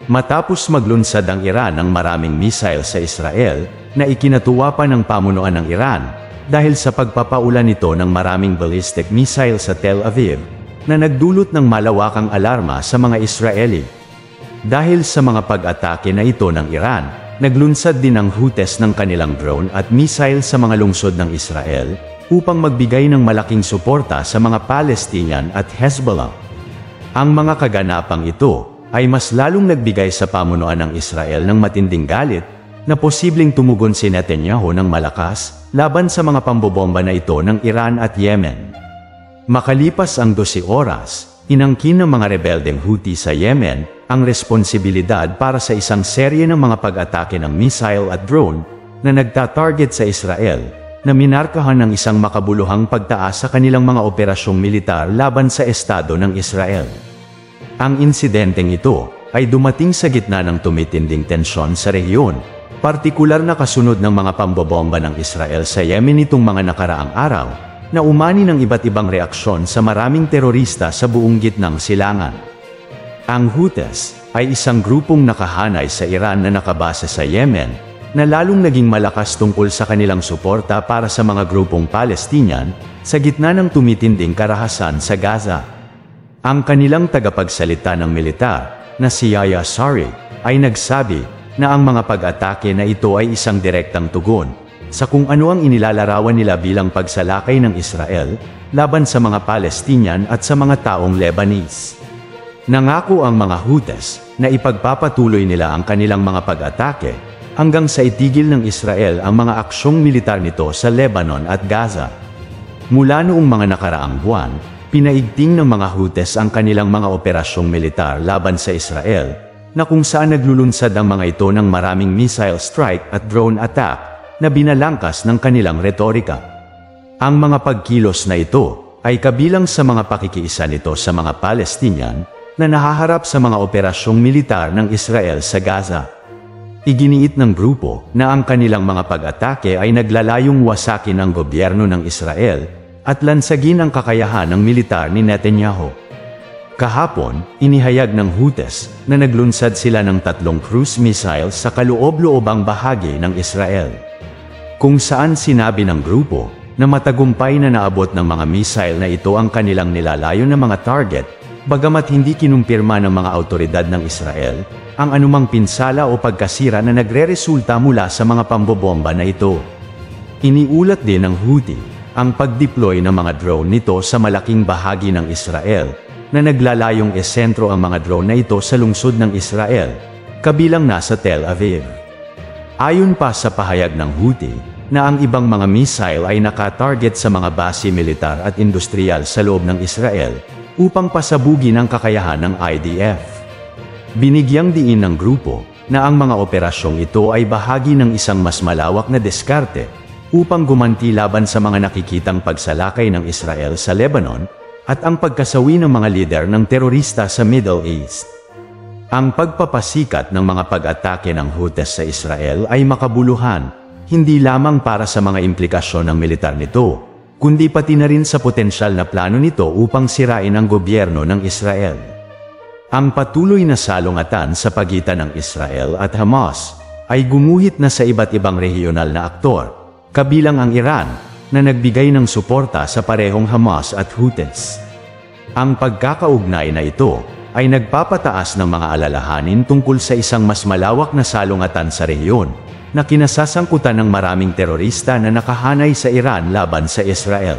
Matapos maglunsad ang Iran ng maraming missile sa Israel, na ikinatuwa pa ng pamunuan ng Iran, dahil sa pagpapaulan nito ng maraming ballistic missile sa Tel Aviv, na nagdulot ng malawakang alarma sa mga Israeli. Dahil sa mga pag-atake na ito ng Iran, naglunsad din ang Houthis ng kanilang drone at missile sa mga lungsod ng Israel, upang magbigay ng malaking suporta sa mga Palestinian at Hezbollah. Ang mga kaganapang ito ay mas lalong nagbigay sa pamunuan ng Israel ng matinding galit, na posibleng tumugon si Netanyahu ng malakas laban sa mga pambobomba na ito ng Iran at Yemen. Makalipas ang 12 oras, inangkin ng mga rebeldeng Houthi sa Yemen ang responsibilidad para sa isang serye ng mga pag-atake ng missile at drone na nagtatarget sa Israel, na minarkahan ng isang makabuluhang pagtaas sa kanilang mga operasyong militar laban sa Estado ng Israel. Ang insidenteng ito ay dumating sa gitna ng tumitinding tensyon sa rehiyon, partikular na kasunod ng mga pambobomba ng Israel sa Yemen nitong mga nakaraang araw, na umani ng iba't ibang reaksyon sa maraming terorista sa buong gitnang silangan. Ang Houthis ay isang grupong nakahanay sa Iran na nakabase sa Yemen, na lalong naging malakas tungkol sa kanilang suporta para sa mga grupong Palestinian sa gitna ng tumitinding karahasan sa Gaza. Ang kanilang tagapagsalita ng militar, na si Yahya Saree, ay nagsabi na ang mga pag-atake na ito ay isang direktang tugon sa kung ano ang inilalarawan nila bilang pagsalakay ng Israel laban sa mga Palestinian at sa mga taong Lebanese. Nangako ang mga Houthis na ipagpapatuloy nila ang kanilang mga pag-atake hanggang sa itigil ng Israel ang mga aksyong militar nito sa Lebanon at Gaza. Mula noong mga nakaraang buwan, pinaigting ng mga Houthis ang kanilang mga operasyong militar laban sa Israel, na kung saan naglulunsad ang mga ito ng maraming missile strike at drone attack na binalangkas ng kanilang retorika. Ang mga pagkilos na ito ay kabilang sa mga pakikiisa nito sa mga Palestinian na nahaharap sa mga operasyong militar ng Israel sa Gaza. Iginiit ng grupo na ang kanilang mga pag-atake ay naglalayong wasakin ang gobyerno ng Israel at lansagin ang kakayahan ng militar ni Netanyahu. Kahapon, inihayag ng Houthis na naglunsad sila ng 3 cruise missiles sa kaloob-loobang bahagi ng Israel, kung saan sinabi ng grupo na matagumpay na naabot ng mga missile na ito ang kanilang nilalayo na mga target, bagamat hindi kinumpirma ng mga awtoridad ng Israel ang anumang pinsala o pagkasira na nagreresulta mula sa mga pambobomba na ito. Iniulat din ng Houthi ang pag-deploy ng mga drone nito sa malaking bahagi ng Israel, na naglalayong esentro ang mga drone na ito sa lungsod ng Israel, kabilang nasa Tel Aviv. Ayon pa sa pahayag ng Houthi, na ang ibang mga missile ay nakatarget sa mga base militar at industrial sa loob ng Israel, upang pasabugin ang kakayahan ng IDF. Binigyang diin ng grupo, na ang mga operasyong ito ay bahagi ng isang mas malawak na diskarte, upang gumanti laban sa mga nakikitang pagsalakay ng Israel sa Lebanon, at ang pagkasawi ng mga lider ng terorista sa Middle East. Ang pagpapasikat ng mga pag-atake ng Houthis sa Israel ay makabuluhan, hindi lamang para sa mga implikasyon ng militar nito, kundi pati na rin sa potensyal na plano nito upang sirain ang gobyerno ng Israel. Ang patuloy na salungatan sa pagitan ng Israel at Hamas ay gumuhit na sa iba't ibang regional na aktor, kabilang ang Iran, na nagbigay ng suporta sa parehong Hamas at Houthis. Ang pagkakaugnay na ito ay nagpapataas ng mga alalahanin tungkol sa isang mas malawak na salungatan sa rehiyon, na kinasasangkutan ng maraming terorista na nakahanay sa Iran laban sa Israel.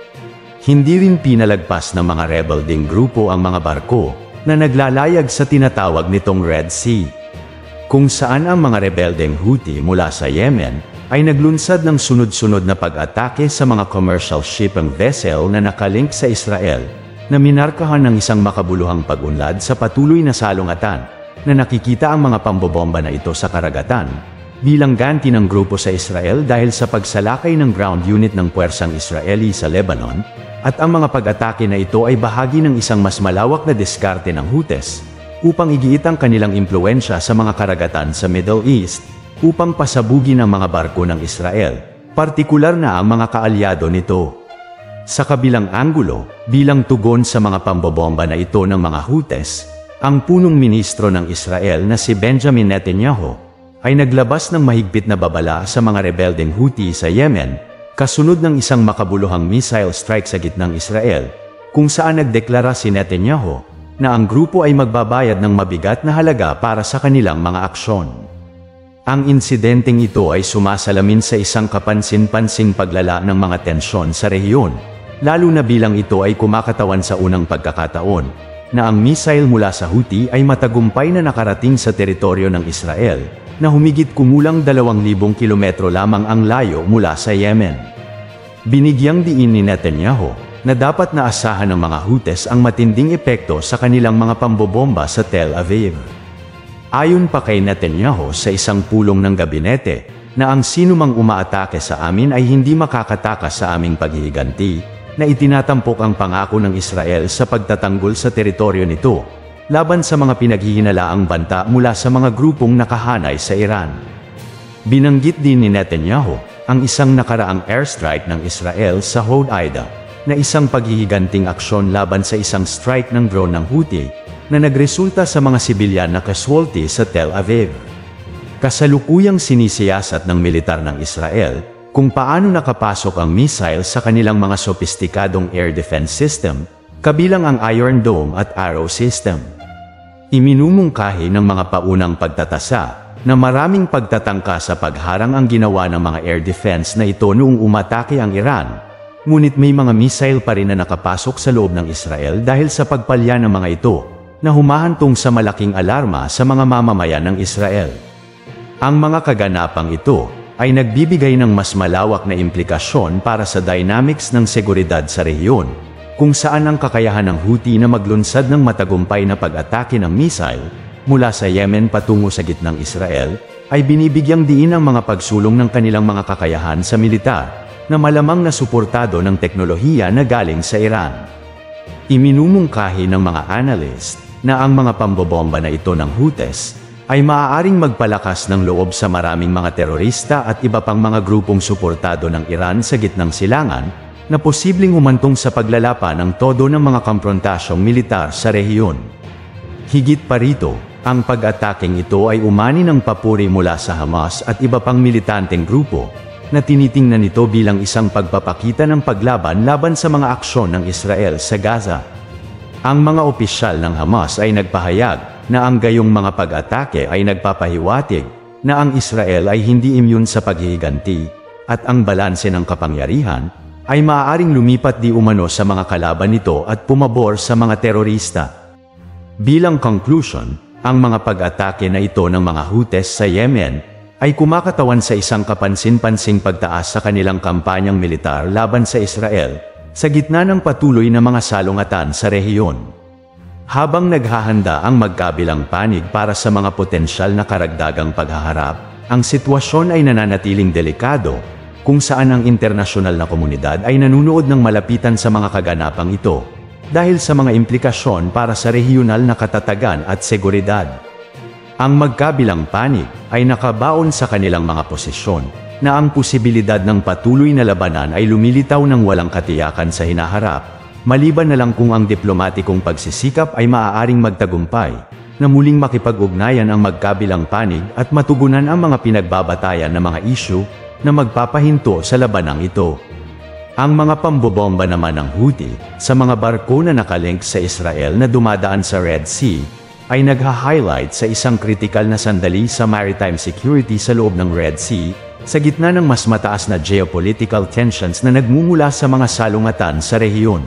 Hindi rin pinalagpas ng mga rebel ding grupo ang mga barko na naglalayag sa tinatawag nitong Red Sea, kung saan ang mga rebeldeng Houthi mula sa Yemen ay naglunsad ng sunod-sunod na pag-atake sa mga commercial shipping vessel na nakalink sa Israel, na minarkahan ng isang makabuluhang pag-unlad sa patuloy na salungatan, na nakikita ang mga pambobomba na ito sa karagatan, bilang ganti ng grupo sa Israel dahil sa pagsalakay ng ground unit ng puwersang Israeli sa Lebanon, at ang mga pag-atake na ito ay bahagi ng isang mas malawak na diskarte ng Houthis, upang igiit ang kanilang impluensya sa mga karagatan sa Middle East, upang pasabugin ang mga barko ng Israel, partikular na ang mga kaalyado nito. Sa kabilang anggulo, bilang tugon sa mga pambobomba na ito ng mga Houthis, Ang punong ministro ng Israel na si Benjamin Netanyahu ay naglabas ng mahigpit na babala sa mga rebeldeng Houthi sa Yemen, kasunod ng isang makabuluhang missile strike sa gitnang Israel, kung saan nagdeklara si Netanyahu na ang grupo ay magbabayad ng mabigat na halaga para sa kanilang mga aksyon. Ang insidenteng ito ay sumasalamin sa isang kapansin-pansing paglala ng mga tensyon sa rehiyon, lalo na bilang ito ay kumakatawan sa unang pagkakataon na ang missile mula sa Houthi ay matagumpay na nakarating sa teritoryo ng Israel, na humigit kumulang 2,000 kilometro lamang ang layo mula sa Yemen. Binigyang diin ni Netanyahu na dapat naasahan ng mga Houthis ang matinding epekto sa kanilang mga pambobomba sa Tel Aviv. Ayon pa kay Netanyahu sa isang pulong ng gabinete, na ang sinumang umaatake sa amin ay hindi makakatakas sa aming paghihiganti, na itinatampok ang pangako ng Israel sa pagtatanggol sa teritoryo nito, laban sa mga pinaghihinalaang banta mula sa mga grupong nakahanay sa Iran. Binanggit din ni Netanyahu ang isang nakaraang airstrike ng Israel sa Hodeida, na isang paghihiganting aksyon laban sa isang strike ng drone ng Houthi, na nagresulta sa mga sibilyan na casualty sa Tel Aviv. Kasalukuyang sinisiyasat ng militar ng Israel kung paano nakapasok ang missile sa kanilang mga sopistikadong air defense system, kabilang ang Iron Dome at Arrow system. Iminumungkahi ng mga paunang pagtatasa na maraming pagtatangka sa pagharang ang ginawa ng mga air defense na ito noong umatake ang Iran, ngunit may mga missile pa rin na nakapasok sa loob ng Israel dahil sa pagpalya ng mga ito, na humahantong sa malaking alarma sa mga mamamayan ng Israel. Ang mga kaganapang ito ay nagbibigay ng mas malawak na implikasyon para sa dynamics ng seguridad sa rehiyon, kung saan ang kakayahan ng Houthi na maglunsad ng matagumpay na pag-atake ng missile mula sa Yemen patungo sa gitnang Israel, ay binibigyang diin ang mga pagsulong ng kanilang mga kakayahan sa militar, na malamang na suportado ng teknolohiya na galing sa Iran. Iminumungkahi ng mga analyst na ang mga pambobomba na ito ng Houthis ay maaaring magpalakas ng loob sa maraming mga terorista at iba pang mga grupong suportado ng Iran sa gitnang silangan, na posibleng humantong sa paglalapan ng todo ng mga komprontasyong militar sa rehiyon. Higit pa rito, ang pag-ataking ito ay umani ng papuri mula sa Hamas at iba pang militanteng grupo, na tinitingnan nito bilang isang pagpapakita ng paglaban laban sa mga aksyon ng Israel sa Gaza. Ang mga opisyal ng Hamas ay nagpahayag na ang gayong mga pag-atake ay nagpapahiwatig na ang Israel ay hindi immune sa paghihiganti, at ang balanse ng kapangyarihan ay maaaring lumipat di umano sa mga kalaban nito at pumabor sa mga terorista. Bilang conclusion, ang mga pag-atake na ito ng mga Houthis sa Yemen ay kumakatawan sa isang kapansin-pansing pagtaas sa kanilang kampanyang militar laban sa Israel, sa gitna ng patuloy na mga salungatan sa rehiyon. Habang naghahanda ang magkabilang panig para sa mga potensyal na karagdagang paghaharap, ang sitwasyon ay nananatiling delikado, kung saan ang internasyonal na komunidad ay nanunood ng malapitan sa mga kaganapang ito, dahil sa mga implikasyon para sa rehiyonal na katatagan at seguridad. Ang magkabilang panig ay nakabaon sa kanilang mga posisyon, na ang posibilidad ng patuloy na labanan ay lumilitaw ng walang katiyakan sa hinaharap, maliban na lang kung ang diplomatikong pagsisikap ay maaaring magtagumpay, na muling makipag-ugnayan ang magkabilang panig at matugunan ang mga pinagbabatayan na mga isyu na magpapahinto sa labanang ito. Ang mga pambobomba naman ng Houthi sa mga barko na nakalink sa Israel na dumadaan sa Red Sea ay nagha-highlight sa isang kritikal na sandali sa maritime security sa loob ng Red Sea, sa gitna ng mas mataas na geopolitical tensions na nagmumula sa mga salungatan sa rehiyon.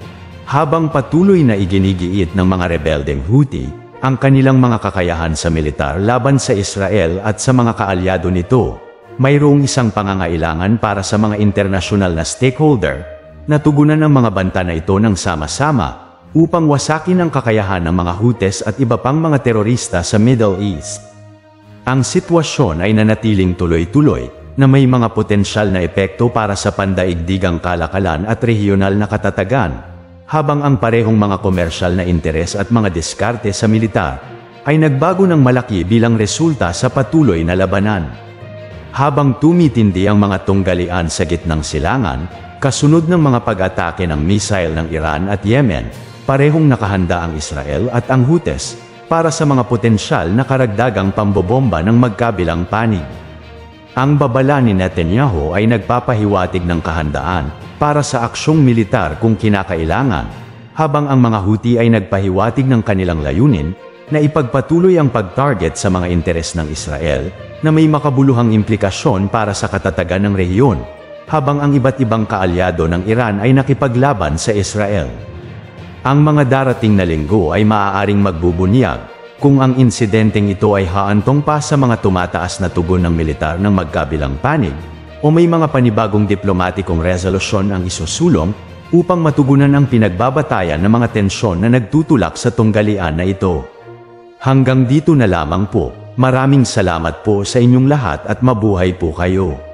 Habang patuloy na iginigiit ng mga rebeldeng Houthi ang kanilang mga kakayahan sa militar laban sa Israel at sa mga kaalyado nito, mayroong isang pangangailangan para sa mga internasyonal na stakeholder na tugunan ang mga banta na ito ng sama-sama upang wasakin ang kakayahan ng mga Houthis at iba pang mga terorista sa Middle East. Ang sitwasyon ay nanatiling tuloy-tuloy, na may mga potensyal na epekto para sa pandaigdigang kalakalan at rehiyonal na katatagan, habang ang parehong mga komersyal na interes at mga diskarte sa militar ay nagbago ng malaki bilang resulta sa patuloy na labanan. Habang tumitindi ang mga tunggalian sa gitnang silangan, kasunod ng mga pag-atake ng missile ng Iran at Yemen, parehong nakahanda ang Israel at ang Houthis para sa mga potensyal na karagdagang pambobomba ng magkabilang panig. Ang babala ni Netanyahu ay nagpapahiwatig ng kahandaan para sa aksyong militar kung kinakailangan, habang ang mga Houthi ay nagpahiwatig ng kanilang layunin na ipagpatuloy ang pag-target sa mga interes ng Israel na may makabuluhang implikasyon para sa katatagan ng rehiyon, habang ang iba't ibang kaalyado ng Iran ay nakipaglaban sa Israel. Ang mga darating na linggo ay maaaring magbubunyag kung ang insidenteng ito ay haantong pa sa mga tumataas na tugon ng militar ng magkabilang panig o may mga panibagong diplomatikong resolusyon ang isusulong upang matugunan ang pinagbabatayan ng mga tensyon na nagtutulak sa tunggalian na ito. Hanggang dito na lamang po. Maraming salamat po sa inyong lahat at mabuhay po kayo.